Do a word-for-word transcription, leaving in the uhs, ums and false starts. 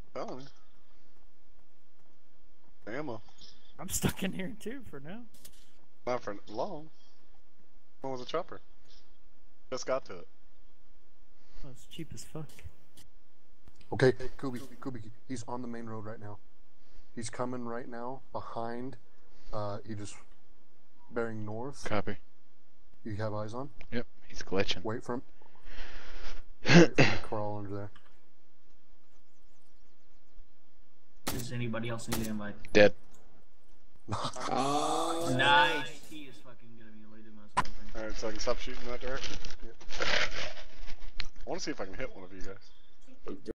Telling you. Ammo. I'm stuck in here too for now. Not for long. When was a chopper? Just got to it. Oh, it's cheap as fuck. Okay, Kubi, Kubi, he's on the main road right now. He's coming right now behind. Uh, he just bearing north. Copy. You have eyes on? Yep, he's glitching. Wait for him. Wait for him to crawl under there. Does anybody else need an invite? Dead. Oh, Nice. He is fucking good. You laid him as well. Alright, so I can stop shooting in that direction? Yeah. I want to see if I can hit one of you guys.